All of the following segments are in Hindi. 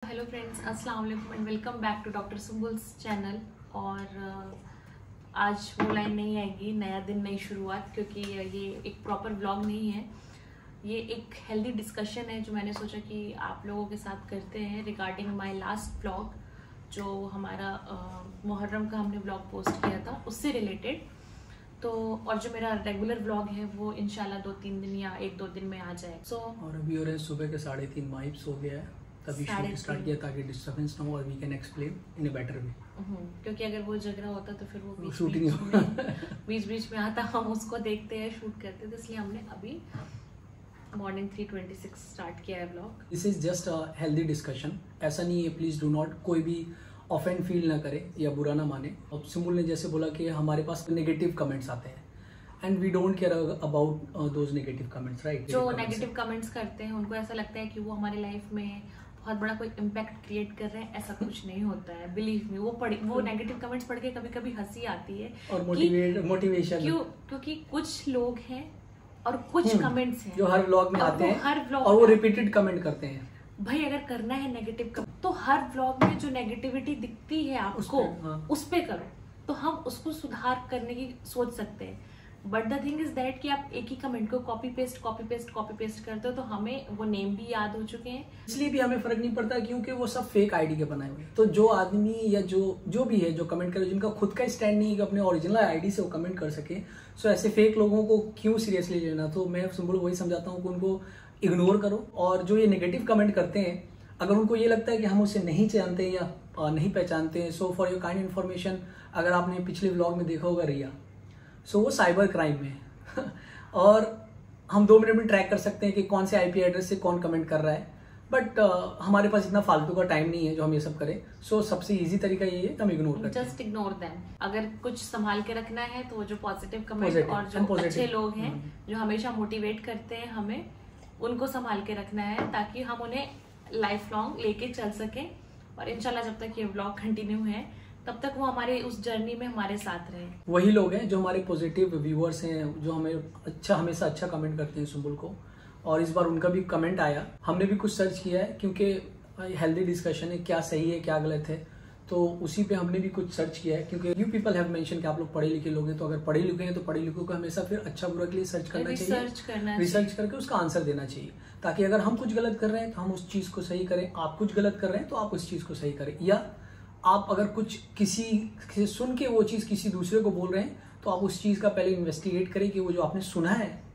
हेलो फ्रेंड्स, अस्सलाम वालेकुम and welcome back to doctor Sumbul's channel. और आज वो लाइन नहीं आएगी, नया दिन नई शुरुआत, क्योंकि ये एक प्रॉपर व्लॉग नहीं है। ये एक हेल्दी डिस्कशन है जो मैंने सोचा कि आप लोगों के साथ करते हैं रिगार्डिंग माय लास्ट व्लॉग, जो हमारा मुहर्रम का हमने व्लॉग पोस्ट किया था उससे रिलेटेड। तो और जो मेरा रेगुलर व्लॉग है वो इंशाल्लाह 2-3 दिन या 1-2 दिन में आ जाए। और अभी हो रहे हैं सुबह के 3:30 वाइब्स हो गया है, तभी शूट स्टार्ट किया ताकि डिस्टर्बेंस ना हो और we can explain in a better way. क्योंकि अगर वो जग रहा होता तो फिर वो बीच बीच में आता, हम उसको देखते हैं, शूट करते, तो इसलिए हमने अभी मॉर्निंग 3:26 स्टार्ट किया है vlog. This is just a healthy discussion, ऐसा नहीं है, प्लीज डू नॉट कोई भी ऑफेंड फील ना करे या बुरा ना माने। अब सिम्बुल ने जैसे बोला कि हमारे पास नेगेटिव कमेंट्स आते हैं and we don't care about those negative comments, right. जो नेगेटिव कमेंट्स करते हैं उनको ऐसा लगता है कि वो हमारी लाइफ में बहुत बड़ा कोई इम्पैक्ट क्रिएट कर रहे हैं। ऐसा कुछ नहीं होता है, बिलीव मी। वो नेगेटिव कमेंट्स पढ़ के कभी कभी हंसी आती है और मोटिवेशन, क्योंकि कुछ लोग हैं और कुछ कमेंट्स हैं जो हर व्लॉग में आते हैं, हर व्लॉग और वो रिपीटेड कमेंट करते हैं। भाई अगर करना है नेगेटिव तो हर व्लॉग में जो नेगेटिविटी दिखती है आपको उस पे करो, तो हम उसको सुधार करने की सोच सकते हैं। But the thing is that कि आप एक ही कमेंट को कॉपी पेस्ट करते हो, तो हमें वो नेम भी याद हो चुके हैं, इसलिए भी हमें फर्क नहीं पड़ता क्योंकि वो सब फेक आईडी के बनाए हुए हैं। तो जो आदमी या जो भी है जो कमेंट करे, जिनका खुद का स्टैंड नहीं है कि अपने ओरिजिनल आईडी से वो कमेंट कर सके, सो ऐसे फेक लोगों को क्यों सीरियसली लेना। तो मैं सिंपल वही समझाता हूँ कि उनको इग्नोर करो। और जो ये नेगेटिव कमेंट करते हैं, अगर उनको ये लगता है कि हम उसे नहीं जानते या नहीं पहचानते हैं, so for your kind information, अगर आपने पिछले व्लॉग में देखा होगा रिया, सो वो साइबर क्राइम में है और हम 2 मिनट में ट्रैक कर सकते हैं कि कौन से आईपी एड्रेस से कौन कमेंट कर रहा है। बट हमारे पास इतना फालतू का टाइम नहीं है जो हम ये सब करें। सो सबसे इजी तरीका ये है कि हम इग्नोर करें, जस्ट इग्नोर देम। अगर कुछ संभाल के रखना है तो वो जो पॉजिटिव कमेंट और जो अच्छे लोग हैं जो हमेशा मोटिवेट करते हैं हमें, उनको संभाल के रखना है, ताकि हम उन्हें लाइफ लॉन्ग लेके चल सकें। और इंशाल्लाह जब तक ये व्लॉग कंटिन्यू है तब तक वो हमारे उस जर्नी में हमारे साथ रहे। वही लोग हैं जो हमारे पॉजिटिव व्यूअर्स हैं, जो हमें हमेशा अच्छा कमेंट करते हैं सुम्बुल को। और इस बार उनका भी कमेंट आया, हमने भी कुछ सर्च किया है क्योंकि हेल्दी डिस्कशन है, क्या सही है क्या गलत है, तो उसी पे हमने भी कुछ सर्च किया है। क्योंकि यू पीपल हैव मेंशन कि आप लोग पढ़े लिखे लोग हैं, तो अगर पढ़े लिखे हैं तो पढ़े लिखों को हमेशा फिर अच्छा बुरा के लिए सर्च करना चाहिए, रिसर्च करके उसका आंसर देना चाहिए, ताकि अगर हम कुछ गलत कर रहे हैं तो हम उस चीज को सही करें, आप कुछ गलत कर रहे हैं तो आप उस चीज को सही करें। या आप अगर कुछ किसी सुन के वो चीज किसी दूसरे को बोल रहे हैं तो आप उस चीज का पहले इन्वेस्टिगेट करें कि वो जो आपने सुना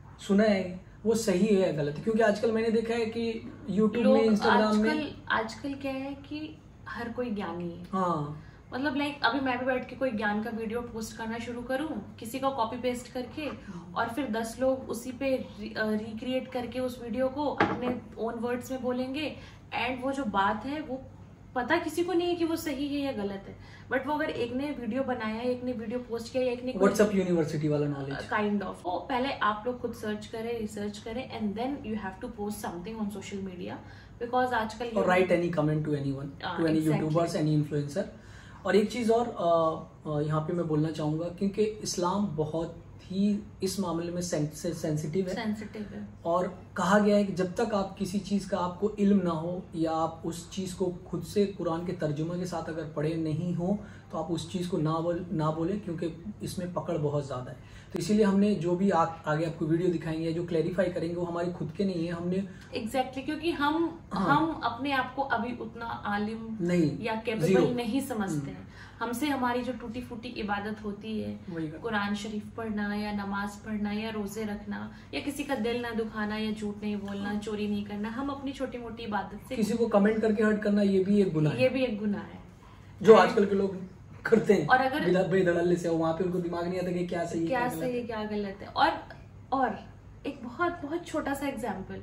है वो सही है या गलत है। क्योंकि आजकल मैंने देखा है कि यूट्यूब में, इंस्टाग्राम में आजकल क्या है कि हर कोई ज्ञानी है। हाँ, मतलब लाइक अभी मैं भी बैठ के कोई ज्ञान का वीडियो पोस्ट करना शुरू करूं, किसी का कॉपी पेस्ट करके, और फिर 10 लोग उसी पे रिक्रिएट करके उस वीडियो को अपने ओन वर्ड्स में बोलेंगे, एंड वो जो बात है वो पता किसी को नहीं है कि वो सही है या गलत है। बट वो अगर एक ने वीडियो बनाया, एक ने वीडियो पोस्ट किया, एक ने व्हाट्सएप यूनिवर्सिटी वाला नॉलेज काइंड ऑफ, वो पहले आप लोग खुद सर्च करें, रिसर्च करें, and then you have to post something on social media, because आजकल और write any comment to anyone, to any YouTubers, any influencer. और एक चीज और यहाँ पे मैं बोलना चाहूंगा, क्योंकि इस्लाम बहुत ही इस मामले में सेंसिटिव है और कहा गया है कि जब तक आप किसी चीज का आपको इल्म ना हो या आप उस चीज को खुद से कुरान के तर्जुमा के साथ अगर पढ़े नहीं हो तो आप उस चीज को ना बोले, क्योंकि इसमें पकड़ बहुत ज्यादा है। तो इसीलिए हमने जो भी आगे आपको वीडियो दिखाएंगे, जो क्लैरिफाई करेंगे, वो हमारे खुद के नहीं है, हमने एग्जैक्टली क्योंकि हम अपने आप को अभी उतना आलिम नहीं या कैपेबल नहीं समझते हैं। हमसे हमारी जो टूटी फूटी इबादत होती है, कुरान शरीफ पढ़ना या नमाज पढ़ना या रोजे रखना या किसी का दिल ना दुखाना या झूठ नहीं बोलना, चोरी नहीं करना, हम अपनी छोटी मोटी इबादत से किसी को कमेंट करके हर्ट करना, ये भी एक गुनाह है जो आजकल के लोग करते हैं। और अगर बेदड़ल्ले से वहाँ पे उनको दिमाग नहीं आता कि क्या सही है क्या गलत है। और एक बहुत बहुत छोटा सा एग्जाम्पल,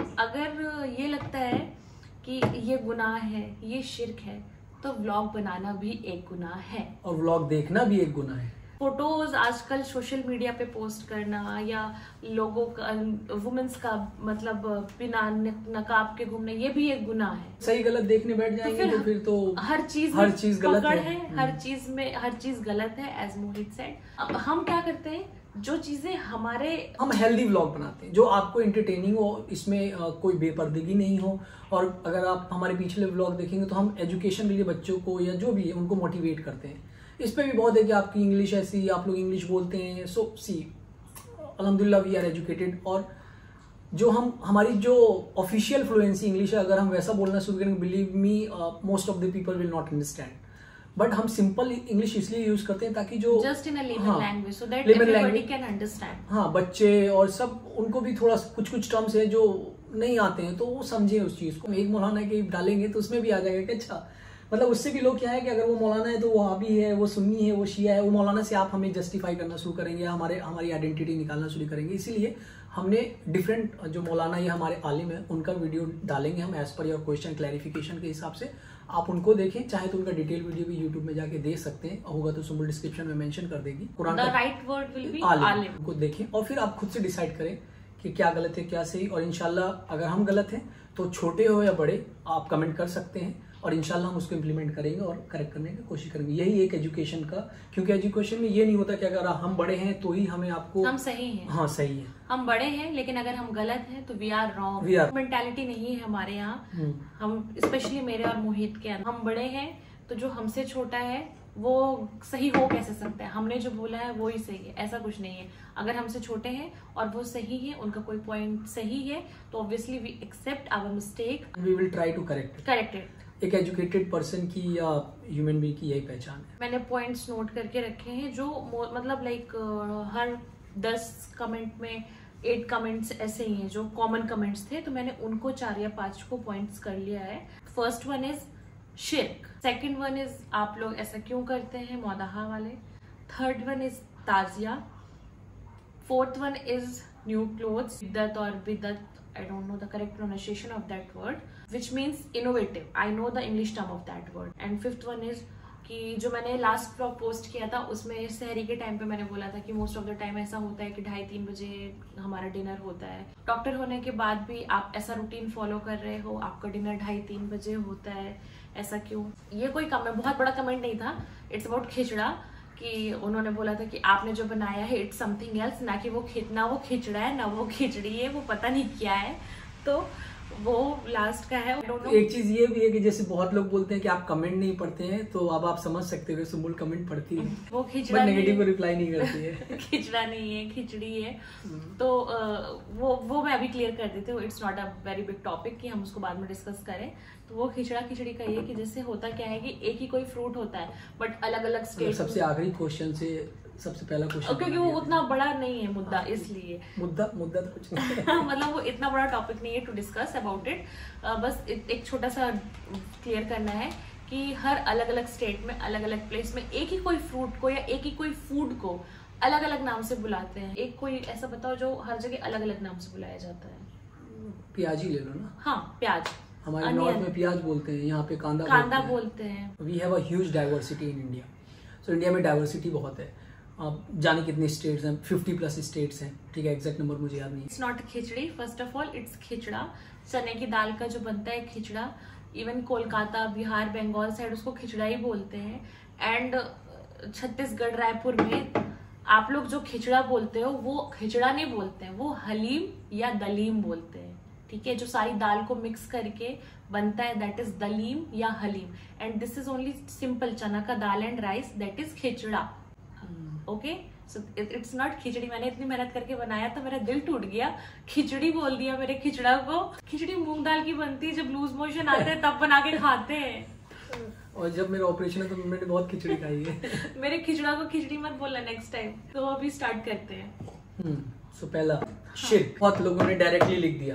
अगर ये लगता है कि ये गुनाह है, ये शिर्क है, तो व्लॉग बनाना भी एक गुनाह है और व्लॉग देखना भी एक गुनाह है। फोटोज आजकल सोशल मीडिया पे पोस्ट करना या लोगों का, वुमेन्स का मतलब बिना नकाब के घूमना, ये भी एक गुनाह है। सही गलत देखने बैठ जाएंगे तो फिर तो हर चीज गलत है, हर चीज गलत है, एज मोहित सेड। अब हम क्या करते हैं, जो चीजें हम हेल्दी व्लॉग बनाते हैं जो आपको एंटरटेनिंग हो, इसमें कोई बेपर्दगी नहीं हो। और अगर आप हमारे पिछले व्लॉग देखेंगे तो हम एजुकेशन के लिए बच्चों को या जो भी है उनको मोटिवेट करते हैं। इस पे भी बहुत है कि आपकी इंग्लिश ऐसी, आप लोग इंग्लिश बोलते हैं, सो सी अल्हम्दुलिल्लाह वी आर एजुकेटेड। और जो हमारी जो ऑफिशियल फ्लुएंसी इंग्लिश है, अगर हम वैसा बोलना शुरू करेंगे, believe me most of the people will not understand. But हम सिंपल इंग्लिश इसलिए यूज करते हैं ताकि जो just in a layman language so that everybody can understand. हाँ, बच्चे और सब उनको भी थोड़ा कुछ टर्म्स है जो नहीं आते हैं तो वो समझे उस चीज को। एक मौलाना के डालेंगे तो उसमें भी आ जाएगा कि अच्छा, मतलब उससे भी लोग क्या है कि अगर वो मौलाना है तो वो वहाबी है, वो सुन्नी है, वो शिया है, वो मौलाना से आप हमें जस्टिफाई करना शुरू करेंगे, हमारी आइडेंटिटी निकालना शुरू करेंगे। इसीलिए हमने डिफरेंट जो मौलाना या हमारे आलिम है उनका वीडियो डालेंगे हम as per your question clarification के हिसाब से। आप उनको देखें, चाहे तो उनका डिटेल वीडियो भी यूट्यूब में जाके देख सकते हैं, होगा तो सुंबुल डिस्क्रिप्शन में मेंशन कर देगी। कुरान का राइट वर्ड विल बी आलिम को देखें और फिर आप खुद से डिसाइड करें कि क्या गलत है क्या सही। और इंशाल्लाह अगर हम गलत हैं तो छोटे हो या बड़े आप कमेंट कर सकते हैं और इंशाल्लाह हम उसको इम्प्लीमेंट करेंगे और करेक्ट करने की कोशिश करेंगे। यही एक एजुकेशन का, क्योंकि एजुकेशन में ये नहीं होता कि अगर हम बड़े हैं तो ही हमें आपको हम सही हैं। हाँ सही है, हम बड़े हैं लेकिन अगर हम गलत हैं तो वी आर रॉन्ग। मेंटालिटी नहीं है हमारे यहाँ। हम स्पेशली मेरे और मोहित के अंदर, हम बड़े हैं तो जो हमसे छोटा है वो सही हो कैसे सकता है। हमने जो बोला है वो ही सही है, ऐसा कुछ नहीं है। अगर हमसे छोटे हैं और वो सही है, उनका कोई पॉइंट सही है तो obviously we accept our mistake, we will try to correct it. एक एजुकेटेड पर्सन की या ह्यूमन बीइंग की यही पहचान है। मैंने पॉइंट्स नोट करके रखे हैं जो मतलब लाइक हर 10 कमेंट में 8 कमेंट्स ऐसे ही हैं जो कॉमन कमेंट्स थे, तो मैंने उनको 4 या 5 को पॉइंट्स कर लिया है। फर्स्ट वन इज शिर्क, सेकंड वन इज आप लोग ऐसा क्यों करते हैं मौदाहा वाले, थर्ड वन इज ताजिया, fourth one is new clothes, बिदत और बिदत, I don't know the correct pronunciation of that word, which means innovative. I know the English term of that word. And fifth one is कि जो मैंने लास्ट ब्लॉग पोस्ट किया था उसमें सहरी के टाइम पे मैंने बोला था कि मोस्ट ऑफ द टाइम ऐसा होता है कि 2:30-3 बजे हमारा डिनर होता है। डॉक्टर होने के बाद भी आप ऐसा रूटीन फॉलो कर रहे हो, आपका डिनर 2:30-3 बजे होता है, ऐसा क्यों? ये कोई बहुत बड़ा कमेंट नहीं था, इट्स अबाउट खिचड़ा। कि उन्होंने बोला था कि आपने जो बनाया है इट्स समथिंग एल्स, ना कि वो खिचड़ा है ना वो खिचड़ी है, वो पता नहीं क्या है। तो वो लास्ट का है। एक चीज ये भी है कि जैसे बहुत लोग बोलते हैं कि आप कमेंट नहीं पढ़ते हैं, तो अब आप समझ सकते हो सुंबुल कमेंट पढ़ती है, वो खिचड़ा नेगेटिव को रिप्लाई नहीं करती है। खिचड़ा नहीं है, खिचड़ी है। तो वो मैं अभी क्लियर कर देती हूँ। It's not a very big topic कि हम उसको बाद में डिस्कस करें। तो वो खिचड़ा खिचड़ी का ये कि जैसे होता क्या है कि एक ही कोई फ्रूट होता है बट अलग अलग स्टेट। सबसे आखिरी क्वेश्चन से सबसे पहला क्वेश्चन, क्योंकि वो उतना बड़ा नहीं है मुद्दा, इसलिए मुद्दा तो कुछ नहीं मतलब वो इतना बड़ा टॉपिक नहीं है टू डिस्कस अबाउट इट। बस एक छोटा सा क्लियर करना है कि हर अलग अलग स्टेट में, अलग अलग प्लेस में एक ही कोई फ्रूट को या एक ही कोई फूड को अलग अलग नाम से बुलाते हैं। एक कोई ऐसा बताओ जो हर जगह अलग अलग नाम से बुलाया जाता है। प्याज ही ले लो ना। हाँ, प्याज। हमारे नॉर्थ में प्याज बोलते हैं, यहाँ पे कांदा बोलते हैं। We have a huge diversity in India. So India में डाइवर्सिटी बहुत है। आप जाने कितने स्टेट्स हैं, 50+ स्टेट्स हैं, ठीक है, एग्जैक्ट नंबर मुझे याद नहीं। It's not khichdi, first of all it's khichda. चने की दाल का जो बनता है खिचड़ा, इवन कोलकाता, बिहार, बंगाल साइड उसको खिचड़ा ही बोलते हैं। एंड छत्तीसगढ़, रायपुर में आप लोग जो खिचड़ा बोलते हो वो खिचड़ा नहीं बोलते हैं, वो हलीम या दलीम बोलते हैं। ठीक है, जो सारी दाल को मिक्स करके बनता है दैट इज दलीम या haleem. And this is only simple chana का dal and rice, that is khichda. Okay, so it's not khichdi. मैंने इतनी मेहनत करके बनाया तो मेरा दिल टूट गया, खिचड़ी बोल दिया मेरे खिचड़ा को। खिचड़ी मूंग दाल की बनती है, जब लूज मोशन आते हैं तब बना के खाते हैं। और जब मेरा ऑपरेशन है तो मैंने बहुत खिचड़ी खाई है। मेरे खिचड़ा को खिचड़ी मत बोलना नेक्स्ट टाइम। तो अभी स्टार्ट करते हैं। सो पहला शिर्क। बहुत लोगों ने डायरेक्टली लिख दिया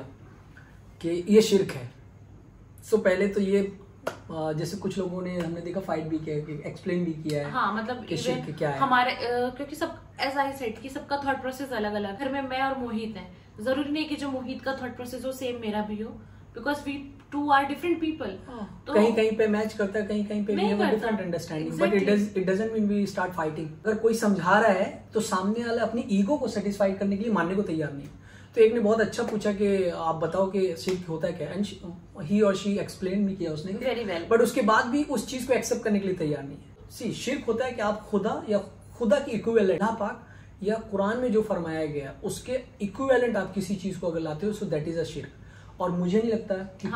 कि ये शिर्क है। सो पहले तो ये जैसे कुछ लोगों ने, हमने देखा फाइट भी किया है, एक्सप्लेन भी किया है। हाँ, मतलब कि शिर्क क्या है। हमारे क्योंकि सब एज आई सेड कि सबका थॉट प्रोसेस अलग अलग। घर में मैं और मोहित हैं, जरूरी नहीं कि जो मोहित का थॉट प्रोसेस हो सेम मेरा भी हो, because we two are different people. तो कहीं कहीं पे मैच करता है, कहीं कहीं पे we have a different understanding, but it doesn't mean we start fighting. अगर कोई समझा रहा है तो सामने वाला अपनी ईगो को सेटिस्फाई करने के लिए मानने को तैयार नहीं है। तो एक ने बहुत अच्छा पूछा कि आप बताओ कि शिर्क होता है क्या, एंड ही और शी एक्सप्लेन भी किया उसने वेरी वेल, बट उसके बाद भी उस चीज को एक्सेप्ट करने के लिए तैयार नहीं है। सी शिर्क होता है कि आप खुदा या खुदा की इक्विवेलेंट, नापाक या कुरान में जो फरमाया गया उसके इक्विवेलेंट आप किसी चीज को अगर लाते हो सो दैट इज अ शिर्क। और मुझे नहीं लगता कि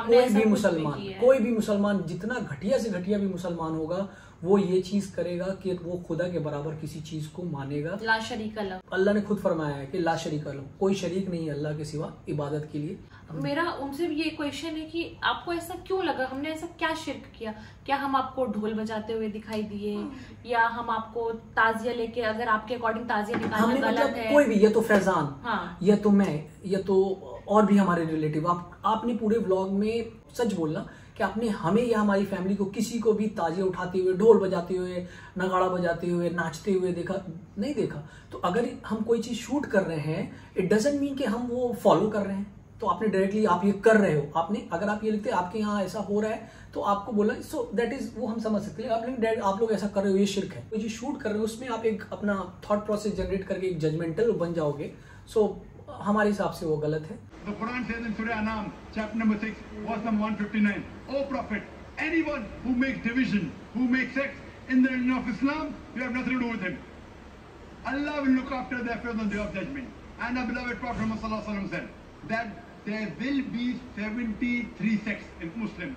कोई भी मुसलमान जितना घटिया से घटिया भी मुसलमान होगा वो ये चीज करेगा कि वो खुदा के बराबर किसी चीज को मानेगा। ला शरीक अल्लाह, अल्लाह ने खुद फरमाया है कि ला शरीक अल्लाह, कोई शरीक नहीं है अल्लाह के सिवा इबादत के लिए। मेरा उनसे भी ये क्वेश्चन है कि आपको ऐसा क्यों लगा, हमने ऐसा क्या शिर्क किया? क्या हम आपको ढोल बजाते हुए दिखाई दिए, या हम आपको ताजिया लेके, अगर आपके अकॉर्डिंग ताजिया निकालना गलत है? कोई भी, ये तो फैजान, हाँ, या तो मैं, या तो और भी हमारे रिलेटिव, आपने पूरे व्लॉग में सच बोलना कि आपने हमें या हमारी फैमिली को किसी को भी ताजिया उठाते हुए, ढोल बजाते हुए, नगाड़ा बजाते हुए, नाचते हुए देखा नहीं देखा। तो अगर हम कोई चीज शूट कर रहे हैं इट डजंट मीन कि हम वो फॉलो कर रहे हैं। तो आपने डायरेक्टली आप ये कर रहे हो, आपने अगर आप ये लिखते आपके यहाँ ऐसा हो रहा है तो आपको बोला सो दैट इज, वो हम समझ सकते हैं। आप लोग ऐसा कर रहे हो ये शिर्क है। कोई चीज शूट कर रहे हो उसमें आप एक अपना थॉट प्रोसेस जनरेट करके एक जजमेंटल बन जाओगे, सो हमारे हिसाब से वो गलत है। The Quran says in Surah Anam, chapter number 6, verse number 159, O Prophet, anyone who makes division, who makes sex in the religion of Islam, you have nothing to do with him. Allah will look after their affairs on the day of judgment. And our beloved Prophet Muhammad sallallahu alaihi wasallam said that there will be 73 sects in Muslim.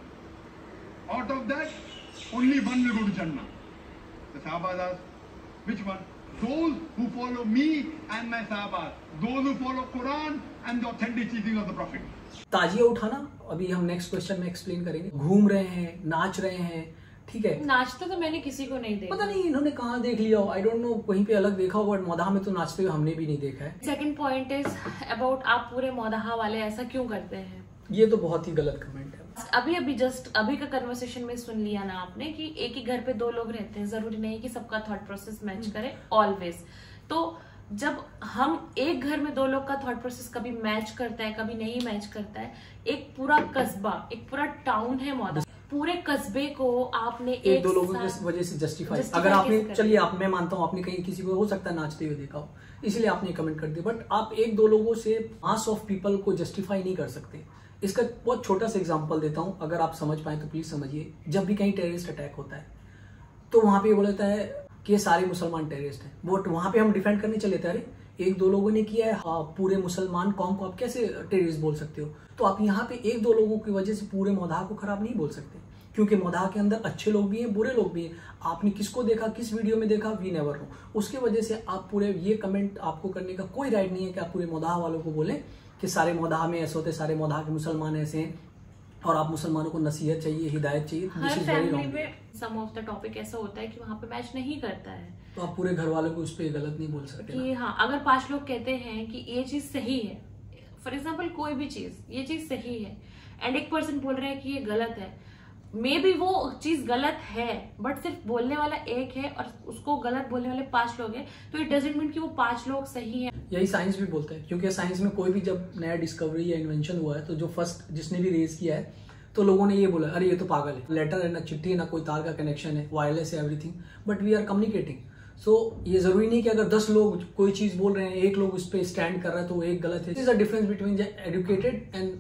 Out of that, only one will go to Jannah. The Sahaba asked, which one? Those who follow me and my Sahaba. Those who follow Quran and the authentic teaching of the Prophet. ताजिया उठाना अभी हम नेक्स्ट क्वेश्चन में एक्सप्लेन करेंगे। घूम रहे हैं, नाच रहे हैं, ठीक है। नाचते तो मैंने किसी को नहीं देखा, पता नहीं इन्होंने कहाँ देख लिया हो, आई डोंट नो, कहीं पे अलग देखा हो, बट मौदाह में तो नाचते हुए हमने भी नहीं देखा है। सेकंड पॉइंट इज अबाउट, आप पूरे मौदाह वाले ऐसा क्यों करते हैं? ये तो बहुत ही गलत कमेंट है। अभी जस्ट अभी का कन्वर्सेशन में सुन लिया ना आपने कि एक ही घर पे दो लोग रहते हैं, जरूरी नहीं कि सबका थॉट प्रोसेस मैच करे ऑलवेज। तो जब हम एक घर में दो लोग का थॉट प्रोसेस कभी मैच करता है, कभी नहीं मैच करता है, एक पूरा कस्बा, एक पूरा टाउन है मौदा, पूरे कस्बे को आपने एक दो लोगों की वजह से जस्टिफाई अगर आपने, चलिए आप, मैं मानता हूँ आपने कहीं किसी को हो सकता है नाचते हुए देखा हो इसलिए आपने कमेंट कर दिया, बट आप एक दो लोगों से मास ऑफ पीपल को जस्टिफाई नहीं कर सकते। इसका बहुत छोटा सा एग्जांपल देता हूँ, अगर आप समझ पाए तो प्लीज समझिए। जब भी कहीं टेररिस्ट अटैक होता है तो वहां पे ये बोला जाता है कि ये सारे मुसलमान टेररिस्ट हैं, बट वहां पे हम डिफेंड करने चले थे, अरे एक दो लोगों ने किया है, पूरे मुसलमान कौम को आप कैसे टेररिस्ट बोल सकते हो? तो आप यहाँ पे एक दो लोगों की वजह से पूरे मौदाह को खराब नहीं बोल सकते, क्योंकि मौदाह के अंदर अच्छे लोग भी हैं, बुरे लोग भी हैं। आपने किसको देखा, किस वीडियो में देखा, वी नेवर नो। उसके वजह से आप पूरे, ये कमेंट आपको करने का कोई राइट नहीं है कि आप पूरे मौदाह वालों को बोले कि सारे मौदाह में ऐसे होते, सारे मौदाह के मुसलमान ऐसे हैं और आप मुसलमानों को नसीहत चाहिए, हिदायत चाहिए। हर फैमिली में सम ऑफ द टॉपिक ऐसा होता है कि वहाँ पे मैच नहीं करता है, तो आप पूरे घर वालों को उस पर गलत नहीं बोल सकते कि हाँ, अगर 5 लोग कहते हैं कि ये चीज सही है, फॉर एग्जाम्पल कोई भी चीज, ये चीज सही है, एंड एक पर्सन बोल रहा है कि ये गलत है, मे बी वो चीज गलत है बट सिर्फ बोलने वाला एक है और उसको गलत बोलने वाले 5 लोग हैं, तो इट डजंट मीन कि वो 5 लोग सही हैं। यही साइंस भी बोलता है, क्योंकि साइंस में कोई भी जब नया डिस्कवरी या इन्वेंशन हुआ है तो जो फर्स्ट जिसने भी रेज किया है तो लोगों ने ये बोला अरे ये तो पागल है, लेटर है ना चिट्ठी है ना कोई तार का कनेक्शन है, वायरलेस है everything, but we are communicating. सो ये जरूरी नहीं कि अगर 10 लोग कोई चीज बोल रहे हैं, एक लोग उस पर स्टैंड कर रहा है तो वो एक गलत है। This is a difference between educated and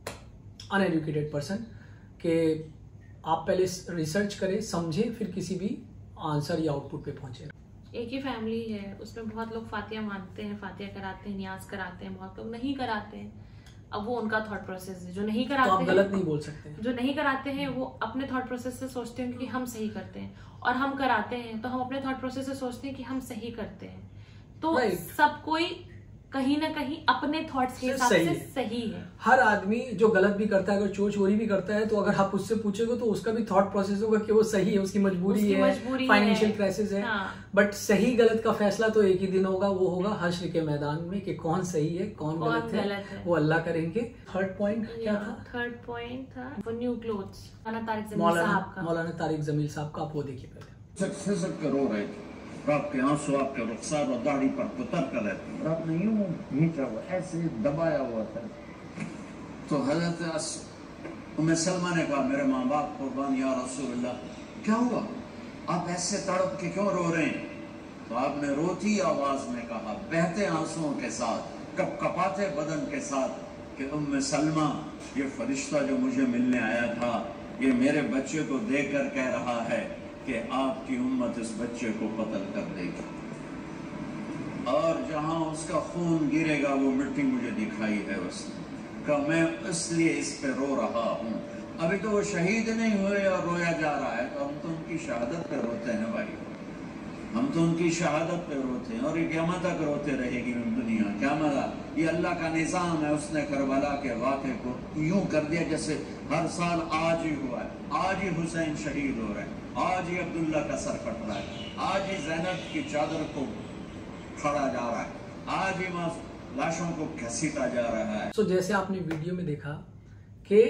uneducated person, के आप पहले रिसर्च करें, समझे, फिर किसी भी आंसर या आउटपुट पे पहुंचे। एक ही फैमिली है, उसमें बहुत लोग फातिया मानते हैं, फातिया कराते हैं, नियाज कराते हैं, बहुत लोग नहीं कराते हैं। अब वो उनका थॉट प्रोसेस है। जो नहीं कराते तो आप गलत नहीं बोल सकते। जो नहीं कराते हैं वो अपने थॉट प्रोसेस से सोचते हैं कि हम सही करते हैं, और हम कराते हैं तो हम अपने थॉट प्रोसेस से सोचते हैं कि हम सही करते हैं। तो सब कोई कहीं ना कहीं अपने थॉट्स के हिसाब से सही है। हर आदमी जो गलत भी करता है, अगर चोरी भी करता है, तो अगर आप उससे पूछोगे तो उसका भी थॉट प्रोसेस होगा कि वो सही है, उसकी मजबूरी है, फाइनेंशियल क्राइसिस है। बट सही गलत का फैसला तो एक ही दिन होगा, वो होगा हश्र के मैदान में कि कौन सही है कौन गलत है, वो अल्लाह करेंगे। थर्ड पॉइंट क्या था? थर्ड पॉइंट था न्यू क्लोथ्स, मौलाना तारिक जमील साहब का। आप वो देखिए पहले। सक्सेस करो रहे थे, आपके आंसू आपके रुखसार और दाढ़ी पर पुतर कर रहती है, आपने यूं खींचा हुआ, ऐसे दबाया हुआ था। तो हजरत उम्मे सलमा ने कहा मेरे माँ बाप कुर्बान या रसूलल्लाह, क्या हुआ, आप ऐसे तड़प के क्यों रो रहे हैं? तो आपने रोती आवाज में कहा, बहते आंसुओं के साथ, कपकपाते बदन के साथ, कि उम्मे सलमा, ये फरिश्ता जो मुझे मिलने आया था, ये मेरे बच्चे को देखकर कह रहा है कि आपकी उम्मत इस बच्चे को कत्ल कर देगी। और जहाँ उसका खून गिरेगा वो मिट्टी मुझे दिखाई है उसने कि मैं इसलिए इस पे रो रहा हूँ। अभी तो वो शहीद नहीं हुए और रोया जा रहा है, तो हम तो उनकी शहादत पे रोते हैं भाई, हम तो उनकी शहादत पे रोते हैं और ये क़यामत तक रोते रहेगी दुनिया। क्या मजा, ये अल्लाह का निज़ाम है, उसने करबला के वाक़े को यूं कर दिया जैसे हर साल आज ही हुआ है, आज ही हुसैन शहीद हो रहा है, आज ही अब्दुल्ला का सर कट रहा है, आज ही ज़ैनब की चादर को खड़ा जा रहा है, आज ही लाशों को घसीटा जा रहा है। तो जैसे आपने वीडियो में देखा कि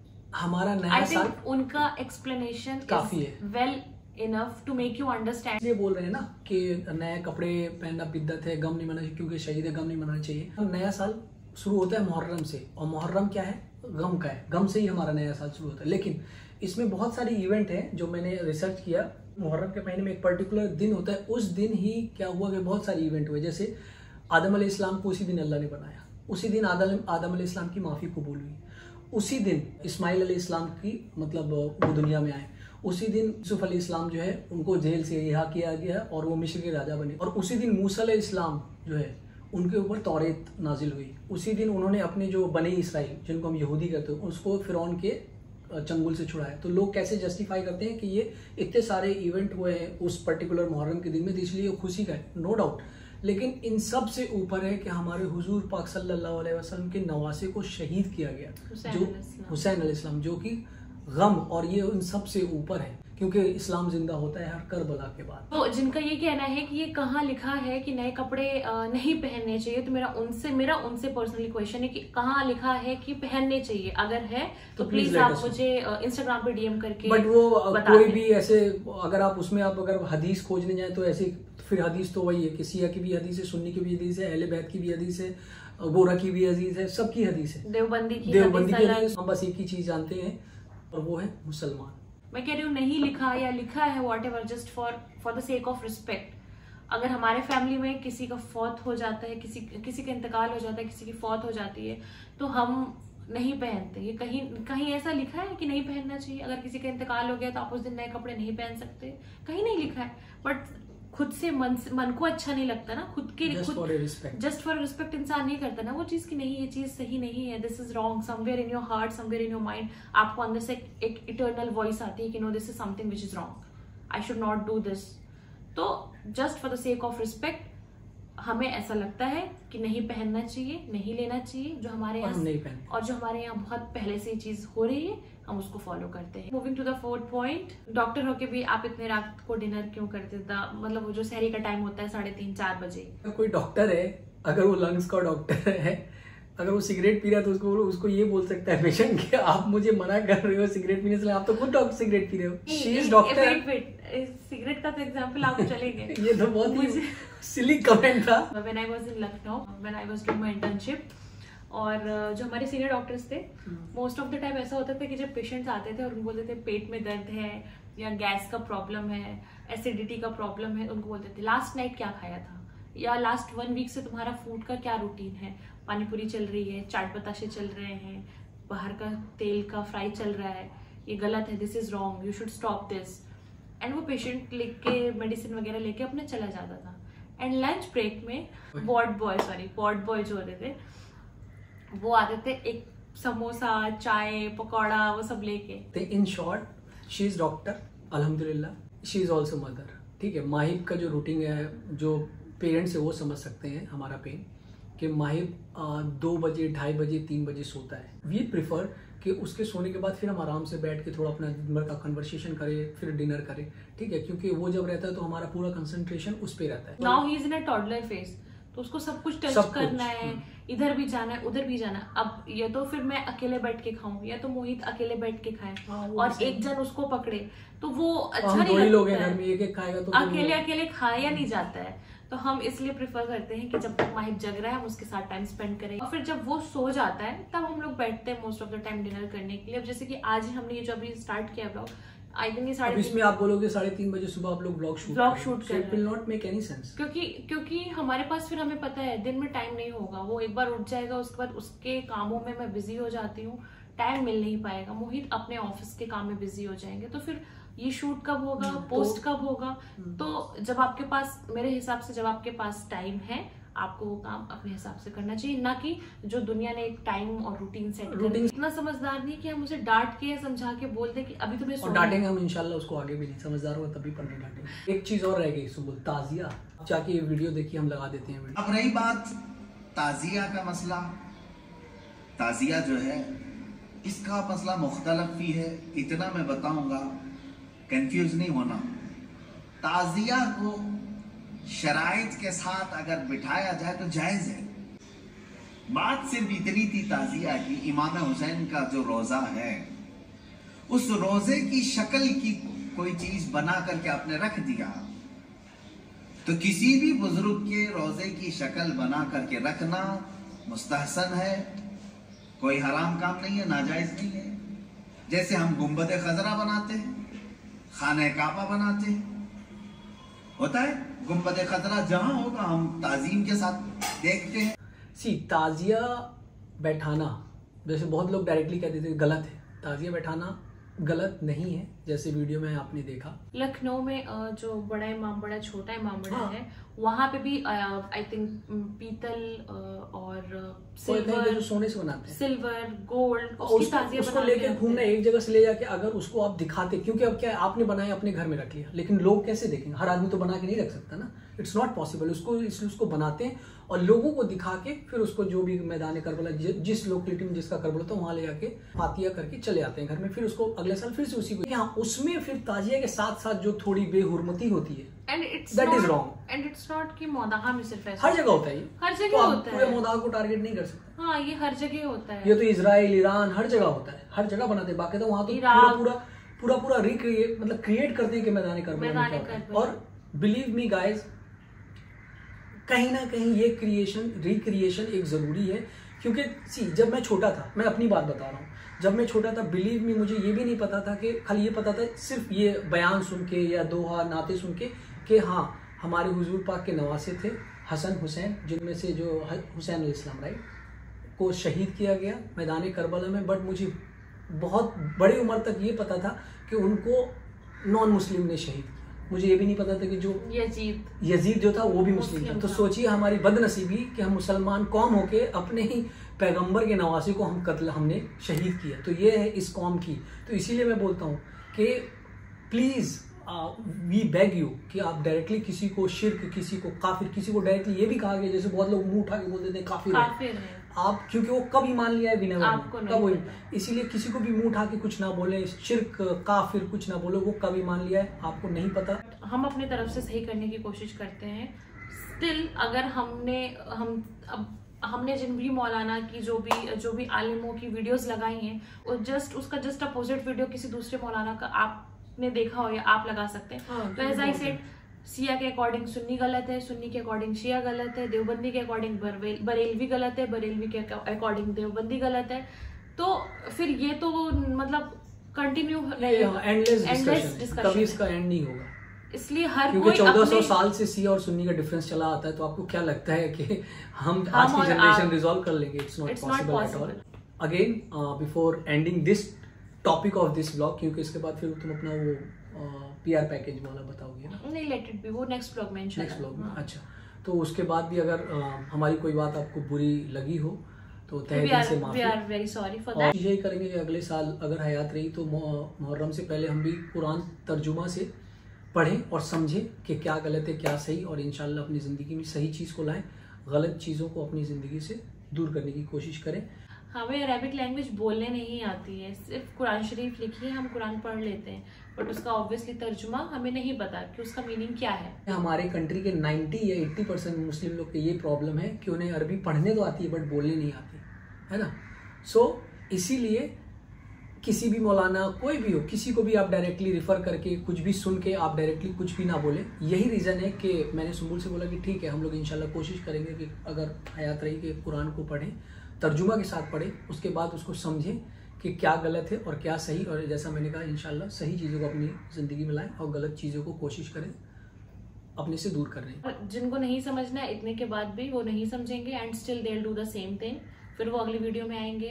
हमारा नया साल, उनका एक्सप्लेनेशन काफी है, well enough to make you understand. ये बोल रहे हैं ना कि नए कपड़े पहनना बिद्दत है, गम नहीं मनाना चाहिए क्योंकि शहीद है, गम नहीं मनाना चाहिए। नया साल शुरू होता है मुहर्रम से, और मुहर्रम क्या है, गम का है, गम से ही हमारा नया साल शुरू होता है। लेकिन इसमें बहुत सारी इवेंट है जो मैंने रिसर्च किया। मुहर्रम के महीने में एक पर्टिकुलर दिन होता है, उस दिन ही क्या हुआ कि बहुत सारी इवेंट हुए। जैसे आदम अलैहिस्सलाम को उसी दिन अल्लाह ने बनाया, उसी दिन आदम अलैहिस्सलाम की माफ़ी कबूल हुई, उसी दिन इस्माइल अलैहिस्सलाम की मतलब वो दुनिया में आए, उसी दिन यूसुफ अलैहिस्सलाम जो है उनको जेल से रिहा किया गया और वो मिस्र के राजा बने, और उसी दिन मूसा अलैहिस्सलाम जो है उनके ऊपर तौरेत नाजिल हुई। उसी दिन उन्होंने अपने जो बने इसराइल, जिनको हम यहूदी कहते हैं, उसको फिरौन के चंगुल से छुड़ाया। तो लोग कैसे जस्टिफाई करते हैं कि ये इतने सारे इवेंट हुए हैं उस पर्टिकुलर मुहर्रम के दिन में, तो इसलिए खुशी का है, नो डाउट। लेकिन इन सब से ऊपर है कि हमारे हुजूर पाक सल्लल्लाहु अलैहि वसल्लम के नवासे को शहीद किया गया, जो हुसैन अलैहिस्सलाम, जो कि गम और ये उन सब से ऊपर है, क्योंकि इस्लाम जिंदा होता है हर करबला के बाद। तो जिनका ये कहना है कि ये कहाँ लिखा है कि नए कपड़े नहीं पहनने चाहिए, तो मेरा उनसे पर्सनली क्वेश्चन है कि कहाँ लिखा है कि पहनने चाहिए, अगर है तो प्लीज आप मुझे इंस्टाग्राम पे डीएम करके बट वो कोई भी ऐसे, अगर आप उसमें आप अगर हदीस खोजने जाए तो ऐसे फिर हदीस तो वही है कि सिया की भी हदीस है, सुन्नी की भी हदीस है, अहले बैत की भी हदीस है, गोरा की भी हदीस है, सबकी हदीस है, देवबंदी की हदीस। हम बस एक ही चीज जानते हैं और वो है मुसलमान। मैं कह रही हूँ नहीं लिखा या लिखा है whatever, just for the sake of respect. अगर हमारे फैमिली में किसी का फौत हो जाता है, किसी का इंतकाल हो जाता है, किसी की फौत हो जाती है, तो हम नहीं पहनते। ये कहीं ऐसा लिखा है कि नहीं पहनना चाहिए? अगर किसी का इंतकाल हो गया तो आप उस दिन नए कपड़े नहीं पहन सकते, कहीं नहीं लिखा है। बट खुद से मन को अच्छा नहीं लगता ना, खुद के जस्ट फॉर रिस्पेक्ट इंसान नहीं करता ना वो चीज की नहीं, ये चीज सही नहीं है, this is wrong, somewhere in your heart, somewhere in your mind आपको अंदर से एक इटर्नल वॉइस आती है कि no this is something which is wrong, I should not do this. तो just for the sake of respect हमें ऐसा लगता है कि नहीं पहनना चाहिए, नहीं लेना चाहिए, जो हमारे यहाँ और जो हमारे यहाँ बहुत पहले से ये चीज हो रही है हम उसको फॉलो करते हैं। Moving to the fourth point, doctor होके भी आप इतने रात को डिनर क्यों करते थे? मतलब वो जो सहरी का टाइम होता है 3:30-4 बजे। कोई डॉक्टर है, अगर वो लंग्स का डॉक्टर है, अगर वो सिगरेट पी रहा है तो उसको ये बोल सकता है पेशेंट कि आप मुझे मना कर रहे हो सिगरेट पीने से, आप तो खुद सिगरेट पी रहे हो। She is doctor. सिगरेट का तो एग्जांपल आपको चलेंगे। ये तो बहुत ही सिली कमेंट था। When I was in Lucknow, when I was doing my internship, और जो हमारे सीनियर डॉक्टर्स थे, मोस्ट ऑफ द टाइम ऐसा होता था कि जब पेशेंट्स आते थे और उनको बोलते थे पेट में दर्द है या गैस का प्रॉब्लम है, एसिडिटी का प्रॉब्लम है, उनको बोलते थे लास्ट नाइट क्या खाया था, या लास्ट 1 वीक से तुम्हारा फूड का क्या रूटीन है, पानीपुरी चल रही है, चाट बताशे चल रहे हैं, बाहर का तेल का फ्राई चल रहा है, ये गलत है, this is wrong, you should stop this. And वो पेशेंट लिख के मेडिसिन वगैरह लेके अपने चला जाता था। एंड लंच ब्रेक में वार्ड बॉय जो होते थे वो आते थे, एक समोसा, चाय, पकौड़ा, वो सब लेके। In short she is doctor, अल्हम्दुलिल्लाह, शी इज ऑल्सो मदर। ठीक है, माहिब का जो रूटीन है, जो पेरेंट्स है वो समझ सकते हैं हमारा पेन, कि माहिब 2 बजे, 2:30 बजे, 3 बजे सोता है। वी प्रिफर कि उसके सोने के बाद फिर हम आराम से बैठ के थोड़ा अपना दिन भर का कन्वर्सेशन करें, फिर डिनर करें। ठीक है, क्योंकि वो जब रहता है तो हमारा पूरा कंसंट्रेशन उस पर रहता है। Now he is in a toddler phase, तो उसको सब कुछ टच करना है, इधर भी जाना है, उधर भी जाना है। अब या तो फिर मैं अकेले बैठ के खाऊं, या तो मोहित अकेले बैठ के खाए, और एक जन उसको पकड़े, तो वो अच्छा नहीं लगता। लोग हैं घर में, एक खाएगा तो अकेले खाया नहीं जाता है। तो हम इसलिए प्रेफर करते हैं कि जब तक माहिब जग रहा है हम उसके साथ टाइम स्पेंड करें, और फिर जब वो सो जाता है तब हम लोग बैठते हैं most of the time dinner करने के लिए। अब जैसे कि आज ही हमने ये जो अभी स्टार्ट किया ब्लॉग, आई थिंक ये 3:30 इसमें आप बोलोगे 3:30 बजे सुबह आप लोग ब्लॉग शूट कर रहे हैं, it will not make any sense. क्योंकि हमारे पास फिर हमें पता है दिन में टाइम नहीं होगा, वो एक बार उठ जाएगा, उसके बाद उसके कामों में मैं बिजी हो जाती हूँ, टाइम मिल नहीं पाएगा, मोहित अपने ऑफिस के काम में बिजी हो जाएंगे, तो फिर ये शूट कब होगा, पोस्ट कब होगा। तो जब आपके पास, मेरे हिसाब से जब आपके पास टाइम है, आपको वो काम अपने हिसाब से करना चाहिए, ना कि जो दुनिया ने एक टाइम और रूटीन सेट कर दिया। इतना समझदार नहीं कि हम उसे डांट के समझा के बोल दे कि अभी तुम्हें और डांटेंगे हम इंशाल्लाह उसको आगे भी नहीं, समझदार होगा तभी पर नहीं डांटेंगे। एक चीज और रह गई सुबुल, ताजिया। जाके ये वीडियो देखिए, हम लगा देते हैं वीडियो। अब रही बात ताजिया का मसला, ताजिया जो है इसका मसला मुख्तलिफ भी है, इतना मैं बताऊंगा, कंफ्यूज नहीं होना। ताजिया को शराइत के साथ अगर बिठाया जाए तो जायज है। बात सिर्फ इतनी थी ताजिया की, इमाम हुसैन का जो रोजा है उस रोजे की शक्ल की कोई चीज बना करके आपने रख दिया, तो किसी भी बुजुर्ग के रोजे की शक्ल बना करके रखना मुस्तहसन है, कोई हराम काम नहीं है, नाजायज नहीं है। जैसे हम गुंबद खजरा बनाते हैं, खाने काबा बनाते हैं, होता है गुंबद खजरा जहां होगा हम ताजीम के साथ देखते हैं। ताजिया बैठाना, जैसे बहुत लोग डायरेक्टली कहते थे गलत है, ताजिया बैठाना गलत नहीं है, जैसे वीडियो में आपने देखा। लखनऊ में जो बड़ा इमाम बड़ा, छोटा इमाम बड़ा है, वहां पे भी आई थिंक पीतल और सिल्वर, जो सोने से बनाते हैं, सिल्वर गोल्ड, उसको लेके घूमना, एक जगह से ले जाके अगर उसको आप दिखाते, क्योंकि अब क्या है, आपने बनाया अपने घर में रख लिया, लेकिन लोग कैसे देखेंगे? हर आदमी तो बना के नहीं रख सकता ना, इट्स नॉट पॉसिबल। इसलिए उसको बनाते हैं और लोगों को दिखा के फिर उसको जो भी मैदान करबला, जिस लोकेलिटी में जिसका करबला था वहां ले जाके फातिया करके चले आते हैं घर में, फिर उसको अगले साल फिर से उसी को। यहाँ उसमें फिर ताजिया के साथ साथ जो थोड़ी बेहुरमती होती है, that is wrong. And it's not कि मौदाहा में सिर्फ ऐसा, हर जगह होता है ये, हर जगह होता है, पूरे मौदाहा को टारगेट नहीं कर सकते। हाँ, ये हर जगह होता है, ये तो इजराइल, ईरान, हर जगह होता है, हर जगह बनाते हैं। बाकी तो वहां तो पूरा रिक्रिएट, मतलब क्रिएट करते हैं कि मैदान करबला। और बिलीव मी गाइज, कहीं ना कहीं ये रिक्रिएशन एक जरूरी है, क्योंकि जब मैं छोटा था, मैं अपनी बात बता रहा हूँ, जब मैं छोटा था, बिलीव मी, मुझे ये भी नहीं पता था कि, खाली ये पता था सिर्फ ये बयान सुन के या दोहा नाते सुन के कि हाँ हमारे हुजूर पाक के नवासे थे हसन हुसैन, जिनमें से जो हुसैन अलैहिस्सलाम राइट को शहीद किया गया मैदान करबला में। बट मुझे बहुत बड़ी उम्र तक ये पता था कि उनको नॉन मुस्लिम ने शहीद किया। मुझे ये भी नहीं पता था कि जो यजीद जो था वो भी मुस्लिम था। तो सोचिए हमारी बदनसीबी कि हम मुसलमान कौम होके अपने ही पैगंबर के नवासी को हमने शहीद किया। तो ये है इस कौम की। तो इसीलिए मैं बोलता हूँ कि प्लीज़ वी बेग यू कि आप डायरेक्टली किसी को शिर्क, किसी को काफिर, किसी को डायरेक्टली ये भी कहा गया, जैसे बहुत लोग मुंह उठा के बोल देते हैं काफिर है। आप, क्योंकि वो कब ईमान लिया है विनय, इसीलिए किसी को भी मुंह उठा के कुछ ना बोले, शिर्क काफिर कुछ ना बोले, वो कब ईमान लिया है आपको नहीं पता। हम अपनी तरफ से सही करने की कोशिश करते हैं। स्टिल अगर हमने जिन भी मौलाना की जो भी आलिमों की वीडियोस लगाई हैं, उसका जस्ट अपोजिट वीडियो किसी दूसरे मौलाना का आपने देखा हो या आप लगा सकते हैं। तो एज आई सेड, शिया के अकॉर्डिंग सुन्नी गलत है, सुन्नी के अकॉर्डिंग शिया गलत है, देवबंदी के अकॉर्डिंग बरेलवी गलत है, बरेलवी के अकॉर्डिंग देवबंदी गलत है। तो फिर ये तो मतलब कंटिन्यू एंडलेस डिस्कशन, कभी इसका एंड नहीं होगा। इसलिए हर क्योंकि 1400 साल से शिया और सुन्नी का डिफरेंस चला आता है। तो आपको क्या लगता है कि हम आज की जनरेशन रिजॉल्व कर लेंगे? It's not possible at all. Again before ending this topic of this blog, क्योंकि इसके बाद फिर तुम अपना वो पीआर पैकेज वाला बताओगे ना? नहीं, लेट इट बी, वो नेक्स्ट ब्लॉग में इंशाल्लाह। नेक्स्ट ब्लॉग में, अच्छा। तो उसके बाद भी अगर हमारी कोई बात आपको बुरी लगी हो तो तहे दिल से माफी। We are very sorry for that. यही करेंगे कि अगले साल अगर हयात रही तो मुहर्रम से पहले हम भी कुरान तर्जुमा से पढ़ें और समझें कि क्या गलत है क्या सही, और इंशाल्लाह अपनी ज़िंदगी में सही चीज़ को लाएं, गलत चीज़ों को अपनी ज़िंदगी से दूर करने की कोशिश करें। हमें अरबिक लैंग्वेज बोलने नहीं आती है, सिर्फ कुरान शरीफ लिखी है, हम कुरान पढ़ लेते हैं, बट उसका ऑब्वियसली तर्जुमा हमें नहीं पता कि उसका मीनिंग क्या है। हमारे कंट्री के 90 या 80% मुस्लिम लोग के ये प्रॉब्लम है कि उन्हें अरबी पढ़ने तो आती है बट बोलने नहीं आती है ना। सो इसीलिए किसी भी मौलाना कोई भी हो, किसी को भी आप डायरेक्टली रिफर करके कुछ भी सुन के आप डायरेक्टली कुछ भी ना बोले। यही रीज़न है कि मैंने सुंबुल से बोला कि ठीक है, हम लोग इंशाल्लाह कोशिश करेंगे कि अगर हयात रही कि कुरान को पढ़ें, तर्जुमा के साथ पढ़ें, उसके बाद उसको समझें कि क्या गलत है और क्या सही, और जैसा मैंने कहा इंशाल्लाह सही चीज़ों को अपनी ज़िंदगी में लाएं और गलत चीज़ों को कोशिश करें अपने से दूर करने। जिनको नहीं समझना है, इतने के बाद भी वो नहीं समझेंगे and still they will do the same thing. फिर वो अगली वीडियो में आएंगे,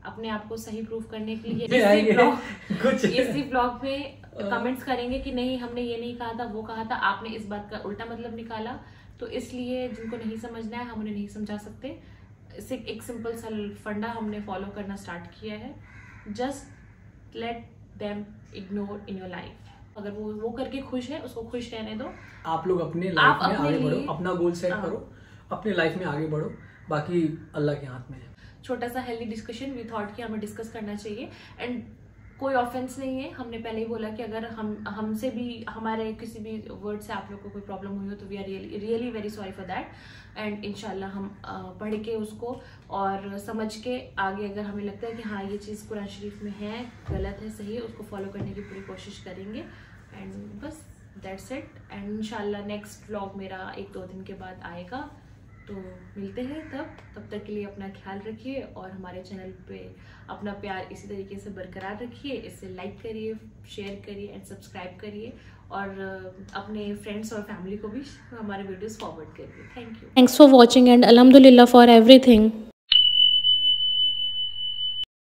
अपने आप को सही प्रूफ करने के लिए इसी ब्लॉग में कमेंट्स करेंगे कि नहीं हमने ये नहीं कहा था, वो कहा था, आपने इस बात का उल्टा मतलब निकाला। तो इसलिए जिनको नहीं समझना है हम उन्हें नहीं समझा सकते। एक सिंपल सा फंडा हमने फॉलो करना स्टार्ट किया है, just let them ignore in your life. अगर वो करके खुश है उसको खुश रहने दो। आप लोग अपने लाइफ में आगे बढ़ो, अपना गोल सेट करो, अपने लाइफ में आगे बढ़ो, बाकी अल्लाह के हाथ में है। छोटा सा हेल्दी डिस्कशन वी थॉट कि हमें डिस्कस करना चाहिए, एंड कोई ऑफेंस नहीं है। हमने पहले ही बोला कि अगर हमसे भी हमारे किसी भी वर्ड से आप लोग को कोई प्रॉब्लम हुई हो तो we are really very sorry for that. And इंशाल्लाह हम पढ़ के उसको और समझ के आगे अगर हमें लगता है कि हाँ ये चीज़ कुरान शरीफ में है, गलत है, सही है, उसको फॉलो करने की पूरी कोशिश करेंगे। एंड बस दैट्स इट। एंड इंशाल्लाह नेक्स्ट व्लॉग मेरा 1-2 दिन के बाद आएगा, तो मिलते हैं तब तक के लिए अपना ख्याल रखिए और हमारे चैनल पे अपना प्यार इसी तरीके से बरकरार रखिए। इसे लाइक करिए, शेयर करिए एंड सब्सक्राइब करिए, और अपने फ्रेंड्स और फैमिली को भी हमारे वीडियोस फॉरवर्ड करिए। Thank you. Thanks for watching and अल्हम्दुलिल्लाह फॉर एवरीथिंग।